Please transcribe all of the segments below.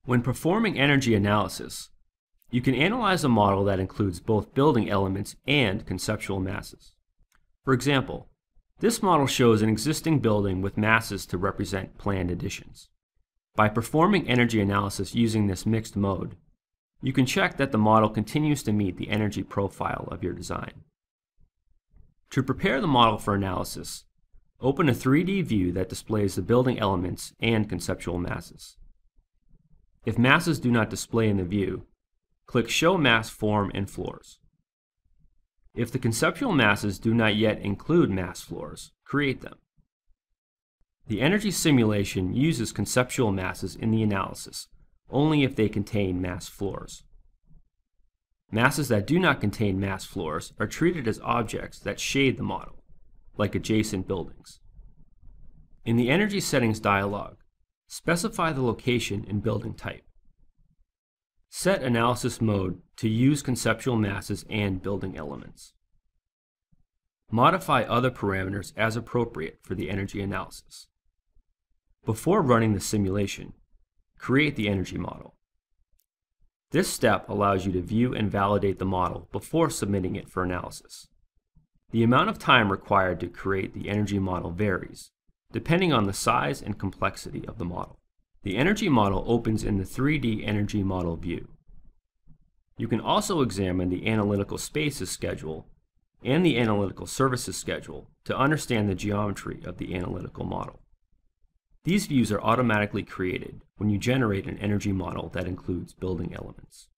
When performing energy analysis, you can analyze a model that includes both building elements and conceptual masses. For example, this model shows an existing building with masses to represent planned additions. By performing energy analysis using this mixed mode, you can check that the model continues to meet the energy profile of your design. To prepare the model for analysis, open a 3D view that displays the building elements and conceptual masses. If masses do not display in the view, click Show Mass Form and Floors. If the conceptual masses do not yet include mass floors, create them. The energy simulation uses conceptual masses in the analysis only if they contain mass floors. Masses that do not contain mass floors are treated as objects that shade the model, like adjacent buildings. In the Energy Settings dialog, specify the location and building type. Set analysis mode to use conceptual masses and building elements. Modify other parameters as appropriate for the energy analysis. Before running the simulation, create the energy model. This step allows you to view and validate the model before submitting it for analysis. The amount of time required to create the energy model varies, depending on the size and complexity of the model. The energy model opens in the 3D energy model view. You can also examine the analytical spaces schedule and the analytical services schedule to understand the geometry of the analytical model. These views are automatically created when you generate an energy model that includes building elements.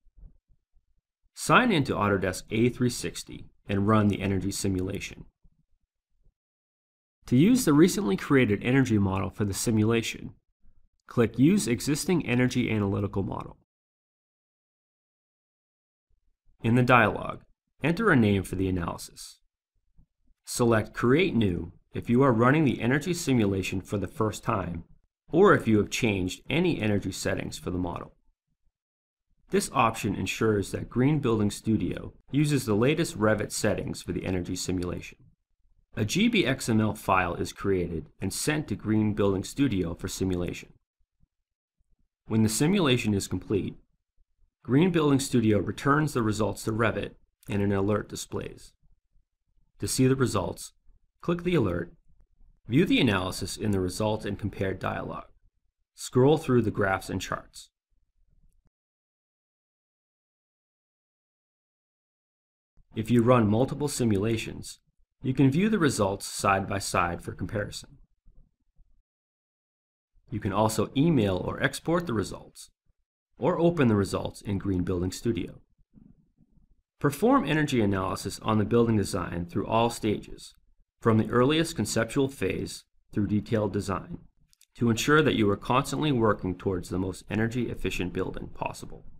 Sign into Autodesk A360 and run the energy simulation. To use the recently created energy model for the simulation, click Use Existing Energy Analytical Model. In the dialog, enter a name for the analysis. Select Create New if you are running the energy simulation for the first time, or if you have changed any energy settings for the model. This option ensures that Green Building Studio uses the latest Revit settings for the energy simulation. A GBXML file is created and sent to Green Building Studio for simulation. When the simulation is complete, Green Building Studio returns the results to Revit and an alert displays. To see the results, click the alert, view the analysis in the Result and Compare dialog. Scroll through the graphs and charts. If you run multiple simulations, you can view the results side by side for comparison. You can also email or export the results, or open the results in Green Building Studio. Perform energy analysis on the building design through all stages, from the earliest conceptual phase through detailed design, to ensure that you are constantly working towards the most energy efficient building possible.